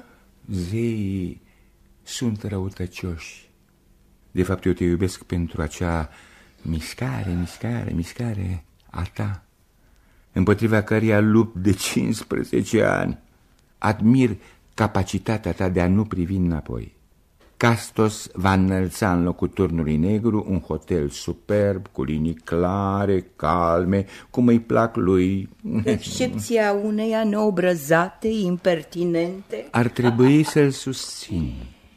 Zeii sunt răutăcioși. De fapt, eu te iubesc pentru acea mișcare, mișcare, mișcare a ta, împotriva căreia lupt de cincisprezece ani. Admir capacitatea ta de a nu privi înapoi. Castos va înălța în locul turnului negru un hotel superb, cu linii clare, calme, cum îi plac lui. Excepția uneia neobrăzate, impertinente. Ar trebui să-l susțin.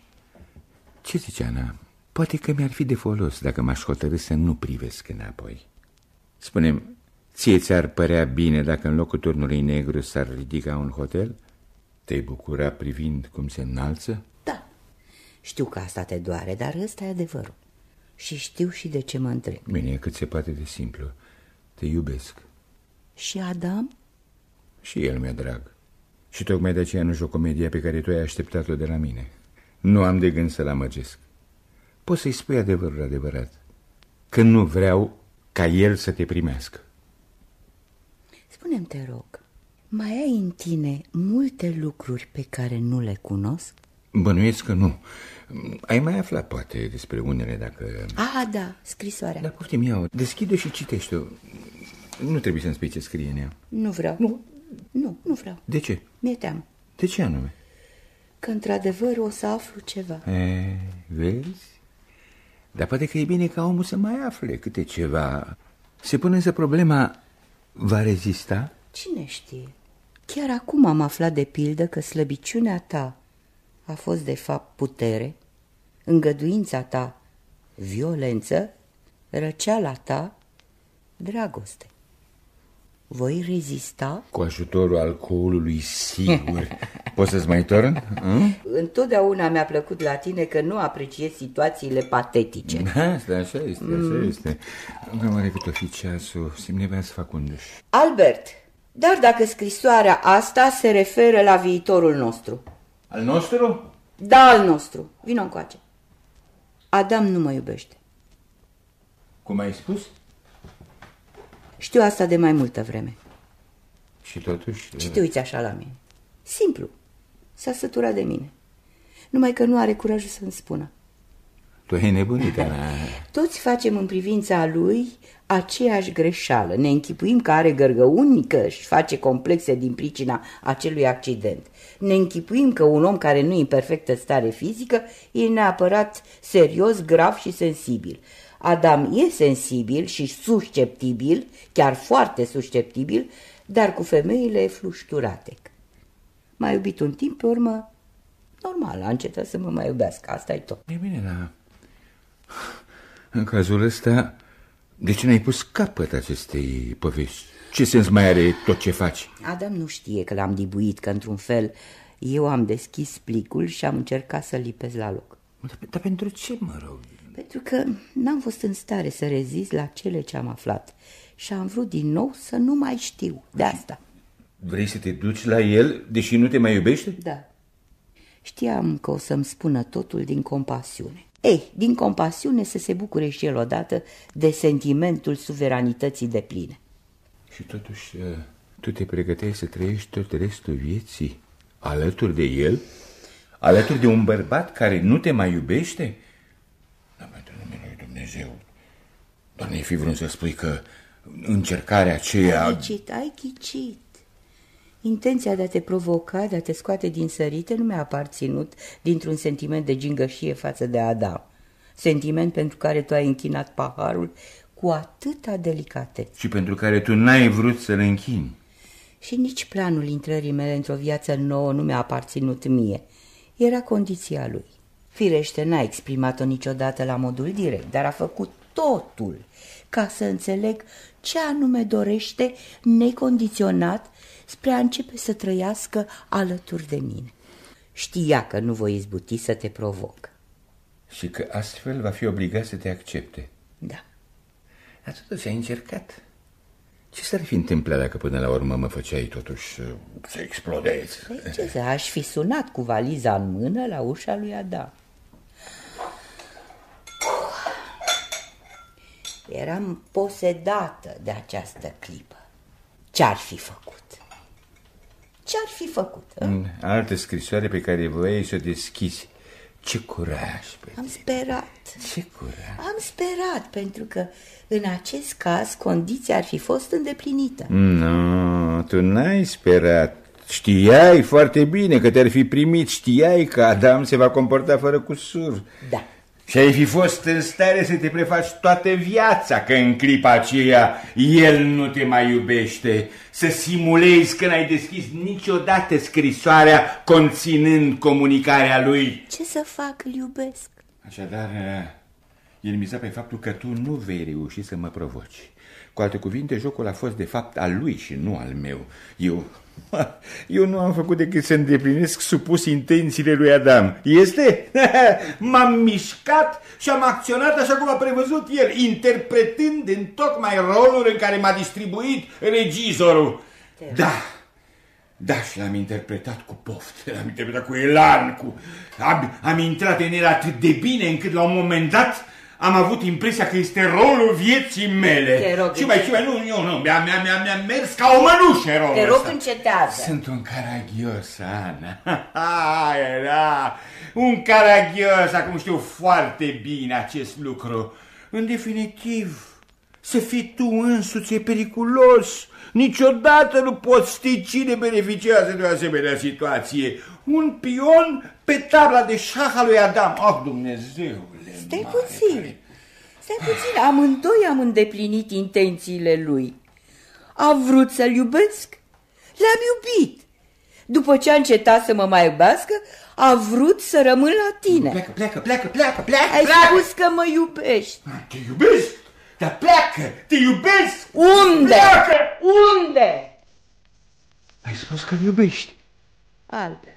Ce zice, Ana? Poate că mi-ar fi de folos dacă m-aș hotărî să nu privesc înapoi. Spune-mi, ție ți-ar părea bine dacă în locul turnului negru s-ar ridica un hotel? Te-ai bucura privind cum se înalță? Da, știu că asta te doare, dar ăsta e adevărul. Și știu și de ce mă întreb. Bine, e cât se poate de simplu. Te iubesc. Și Adam? Și el mi-e drag. Și tocmai de aceea nu joc comedia pe care tu ai așteptat-o de la mine. Nu am de gând să-l amăgesc. Poți să-i spui adevărul adevărat, că nu vreau ca el să te primească. Spune-mi, te rog, mai ai în tine multe lucruri pe care nu le cunosc? Bănuiesc că nu. Ai mai aflat, poate, despre unele, dacă... Ah, da, scrisoarea. Da, poftim, ia-o, deschide și citește-o. Nu trebuie să-mi spui ce scrie în ea. Nu vreau. Nu? Nu, nu vreau. De ce? Mi-e teamă. De ce anume? Că într-adevăr o să aflu ceva. E, vezi? Dar poate că e bine ca omul să mai afle câte ceva. Se pune însă problema, va rezista? Cine știe? Chiar acum am aflat de pildă că slăbiciunea ta a fost de fapt putere, îngăduința ta violență, răceala ta dragoste. Voi rezista? Cu ajutorul alcoolului, sigur. Poți să-ți mai torn? Întotdeauna mi-a plăcut la tine că nu apreciezi situațiile patetice. Da, asta așa este, așa mm. este. Am mai repet oficiasul, simt nevoia să fac un duș. Albert, dar dacă scrisoarea asta se referă la viitorul nostru. Al nostru? Da, al nostru. Vino încoace. Adam nu mă iubește. Cum ai spus? Știu asta de mai multă vreme. Și totuși... Ce te uiți așa la mine? Simplu. S-a săturat de mine. Numai că nu are curajul să-mi spună. Tu ai nebunit, Ana. Toți facem în privința lui aceeași greșeală. Ne închipuim că are gărgăuni, că își face complexe din pricina acelui accident. Ne închipuim că un om care nu e în perfectă stare fizică e neapărat serios, grav și sensibil. Adam e sensibil și susceptibil, chiar foarte susceptibil, dar cu femeile flușturate. M-a iubit un timp, pe urmă, normal, a încetat să mă mai iubească, asta e tot. E bine, dar în cazul ăsta, de ce n-ai pus capăt acestei povești? Ce sens mai are tot ce faci? Adam nu știe că l-am dibuit, că într-un fel eu am deschis plicul și am încercat să-l lipez la loc. Dar, dar pentru ce, mă rog? Pentru că n-am fost în stare să rezist la cele ce am aflat și am vrut din nou să nu mai știu de asta. Vrei să te duci la el, deși nu te mai iubește? Da. Știam că o să-mi spună totul din compasiune. Ei, din compasiune să se bucure și el odată de sentimentul suveranității depline. Și totuși, tu te pregăteai să trăiești tot restul vieții alături de el? Alături de un bărbat care nu te mai iubește? Dar pentru numele lui Dumnezeu, doar ne-ai fi vrut să spui că încercarea aceea... Ai ghicit, ai ghicit. Intenția de a te provoca, de a te scoate din sărite nu mi-a aparținut dintr-un sentiment de gingășie față de Adam. Sentiment pentru care tu ai închinat paharul cu atâta delicatețe. Și pentru care tu n-ai vrut să le închini. Și nici planul intrării mele într-o viață nouă nu mi-a aparținut mie. Era condiția lui. Firește, n-a exprimat-o niciodată la modul direct, dar a făcut totul ca să înțeleg ce anume dorește necondiționat spre a începe să trăiască alături de mine. Știa că nu voi izbuti să te provoc. Și că astfel va fi obligat să te accepte. Da. Dar totuși ai încercat. Ce s-ar fi întâmplat dacă până la urmă mă făceai totuși să, să explodezi? Păi ce să, aș fi sunat cu valiza în mână la ușa lui Adam. Eram posedată de această clipă. Ce-ar fi făcut? Ce-ar fi făcut? În altă scrisoare pe care voiai să o deschizi. Ce curaj! Am sperat. Ce curaj! Am sperat, pentru că în acest caz condiția ar fi fost îndeplinită. Nu, tu n-ai sperat. Știai foarte bine că te-ar fi primit. Știai că Adam se va comporta fără cusur. Da. Și ai fi fost în stare să te prefaci toată viața că în clipa aceea el nu te mai iubește. Să simulezi că n-ai deschis niciodată scrisoarea conținând comunicarea lui. Ce să fac, îl iubesc. Așadar, el miza pe faptul că tu nu vei reuși să mă provoci. Cu alte cuvinte, jocul a fost de fapt al lui și nu al meu. Eu... Eu nu am făcut decât să îndeplinesc supus intențiile lui Adam. Este? M-am mișcat și am acționat așa cum a prevăzut el, interpretând în tocmai rolul în care m-a distribuit regizorul. Da, Da, și l-am interpretat cu poftă, l-am interpretat cu elan, cu... Am, am intrat în el atât de bine încât la un moment dat am avut impresia că este rolul vieții mele. Te rog, și mai, și mai, nu, nu, nu, mi-a, mi-a, mi-a, mi-a mers ca o mănușă rolul Te rog, ăsta. încetează. Sunt un caragios, Ana. Era un caragios, acum știu foarte bine acest lucru. În definitiv, să fii tu însuți e periculos. Niciodată nu poți ști cine beneficiază de o asemenea situație. Un pion pe tabla de șah a lui Adam. Oh, Dumnezeule! Stai puțin, care... stai puțin, amândoi am îndeplinit intențiile lui. A vrut să-l iubesc? L-am iubit. După ce a încetat să mă mai iubească, a vrut să rămân la tine. Pleacă, pleacă, pleacă, pleacă, pleacă, Ai pleacă. spus că mă iubești. Te iubesc? Dar pleacă, te iubesc! Unde? Pleacă! Unde? Ai spus că-l iubești. Albert.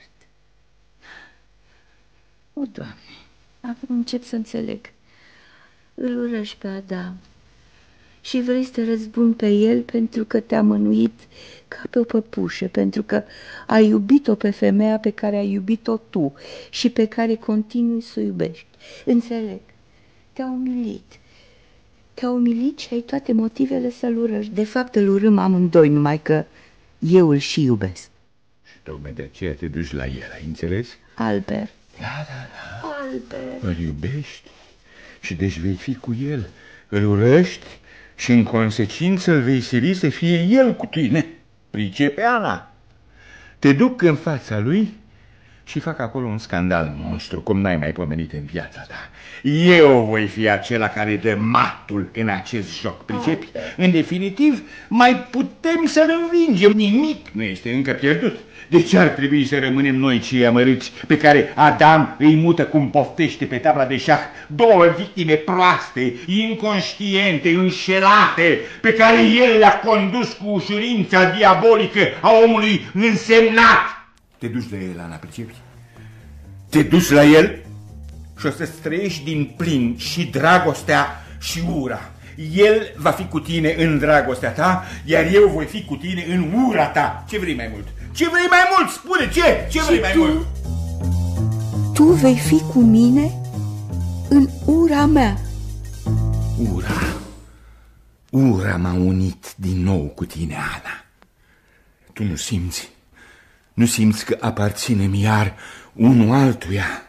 O, Doamne, acum încep să înțeleg. Îl urăști pe Adam și vrei să te răzbuni pe el pentru că te-a mânuit ca pe o păpușă, pentru că ai iubit-o pe femeia pe care ai iubit-o tu și pe care continui să o iubești. Înțeleg. Te-a umilit. Te-a umilit și ai toate motivele să-l urăști. De fapt, îl urâm amândoi, numai că eu îl și iubesc. Și tocmai de aceea te duci la el, ai înțeles? Albert. Da, da, da. Albert. Îl iubești și deci vei fi cu el. Îl urăști și în consecință îl vei sili să fie el cu tine. Pricepe, Ana? Te duc în fața lui și fac acolo un scandal monstru, cum n-ai mai pomenit în viața ta. Eu voi fi acela care dă matul în acest joc, pricepi? În definitiv, mai putem să-l învingem. Nimic nu este încă pierdut. De ce ar trebui să rămânem noi cei amărâți pe care Adam îi mută cum poftește pe tabla de șah două victime proaste, inconștiente, înșelate, pe care el le-a condus cu ușurința diabolică a omului însemnat? Te duci la el, Ana, pricepi? Te duci la el și o să-ți trăiești din plin și dragostea și ura. El va fi cu tine în dragostea ta, iar eu voi fi cu tine în ura ta. Ce vrei mai mult? Ce vrei mai mult? Spune, ce? Ce vrei mai tu, mult? Tu vei fi cu mine în ura mea. Ura. Ura m-a unit din nou cu tine, Ana. Tu nu simți? Nu simți că aparținem iar unul altuia?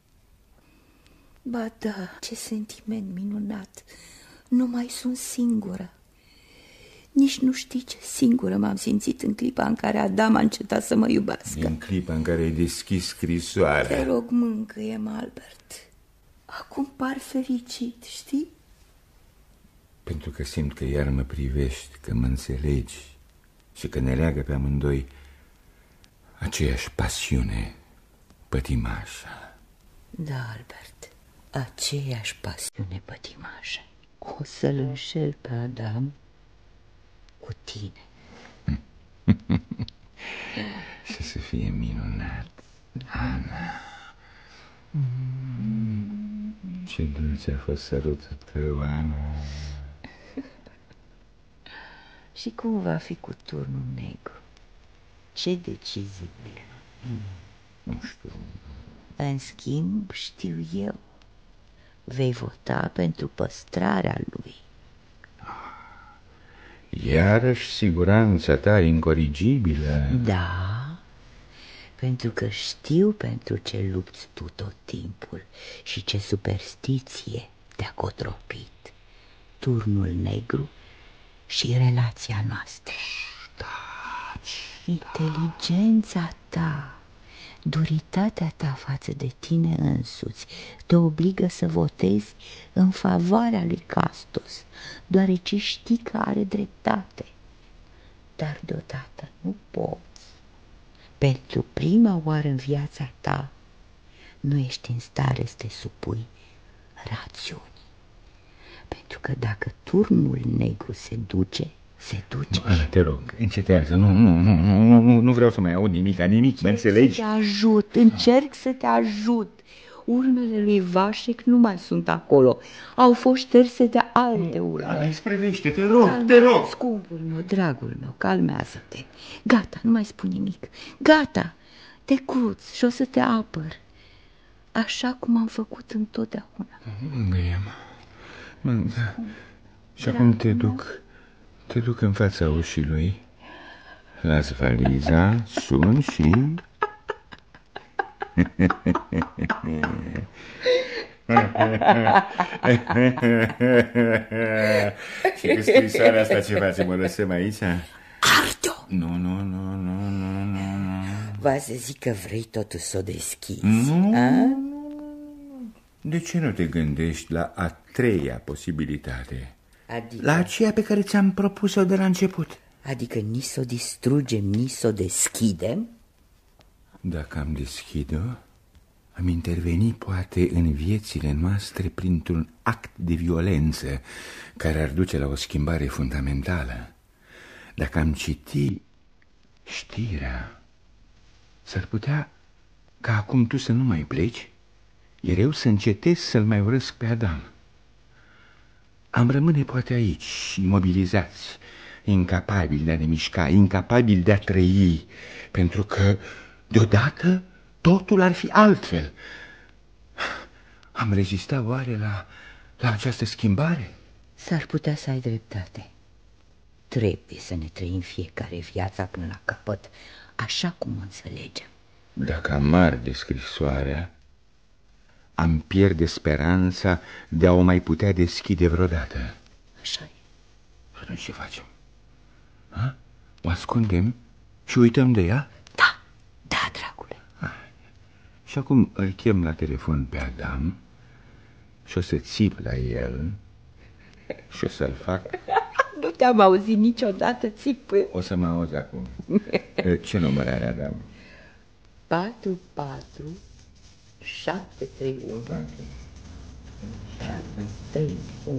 Ba da, ce sentiment minunat. Nu mai sunt singură. Nici nu știi ce singură m-am simțit în clipa în care Adam a încetat să mă iubească. În clipa în care ai deschis scrisoarea. Te rog, mângâie-mă, Albert. Acum par fericit, știi? Pentru că simt că iar mă privești, că mă înțelegi și că ne leagă pe amândoi aceeași pasiune pătimașă. Da, Albert, aceeași pasiune pătimașă. O să-l înșel pe Adam cu tine. Și să fie minunat, Ana. Ce dulce a fost sărutul tău, Ana. Și cum va fi cu turnul negru? Ce decizie? Nu știu. În schimb, știu eu. Vei vota pentru păstrarea lui. Iarăși siguranța ta incorrigibilă. Da, pentru că știu pentru ce lupți tu tot timpul și ce superstiție te-a cotropit. Turnul negru și relația noastră. Inteligența ta, duritatea ta față de tine însuți te obligă să votezi în favoarea lui Castos, deoarece știi că are dreptate. Dar deodată nu poți. Pentru prima oară în viața ta nu ești în stare să te supui rațiunii. Pentru că dacă turnul negru se duce, se duce. Ana, te rog, încetează. Nu, nu, nu, nu, nu, nu vreau să mai aud nimic, nimic, mă înțelegi? Să te ajut, încerc să te ajut. urmele lui Vașec nu mai sunt acolo. Au fost șterse de alte urme. Ana, isprevește, te rog, Calma, te rog. Scumpul meu, dragul meu, calmează-te. Gata, nu mai spun nimic. Gata, te cruț și o să te apăr. Așa cum am făcut întotdeauna. Mângâie-mă. Mângâie. Și acum te duc, te duc în fața ușii lui. Las valiza, sun și... Și cu scrisoarea asta ce facem? O lăsăm aici? Arde-o! Nu, nu, nu, nu, nu, nu, nu. Va să zic că vrei totuși să o deschizi. Nu, a? De ce nu te gândești la a treia posibilitate? Adică? La aceea pe care ți-am propus-o de la început. Adică nici să o distrugem, nici să o deschidem? Dacă am deschid-o, am interveni poate în viețile noastre printr-un act de violență care ar duce la o schimbare fundamentală. Dacă am citi știrea, s-ar putea ca acum tu să nu mai pleci, iar eu să încetez să-l mai urăsc pe Adam. Am rămâne poate aici, imobilizați, incapabili de a ne mișca, incapabili de a trăi, pentru că deodată totul ar fi altfel. Am rezistat oare la, la această schimbare? S-ar putea să ai dreptate. Trebuie să ne trăim fiecare viața până la capăt, așa cum o înțelegem. Dacă am arde scrisoarea, am pierde speranța de a o mai putea deschide vreodată. Așa e. Și atunci ce facem? Ha? O ascundem și uităm de ea? Da, da, dragule. Ha. Și acum îl chem la telefon pe Adam și o să țip la el și o să-l fac... Nu te-am auzit niciodată țipând. O să mă auzi acum. Ce număr are Adam? patru patru șapte trei unu șapte trei unu.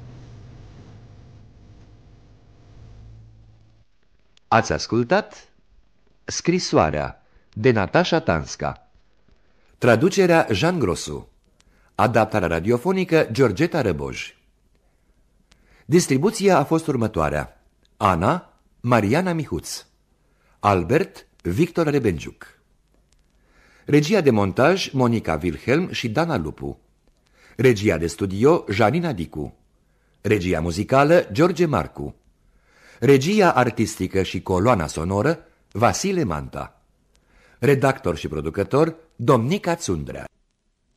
Ați ascultat Scrisoarea de Natasha Tanska. Traducerea Jean Grosu. Adaptarea radiofonică Georgeta Răboj. Distribuția a fost următoarea: Ana Mariana Mihuț, Albert Victor Rebenjuc. Regia de montaj Monica Wilhelm și Dana Lupu. Regia de studio Janina Dicu. Regia muzicală George Marcu. Regia artistică și coloana sonoră Vasile Manta. Redactor și producător Domnica Țundrea.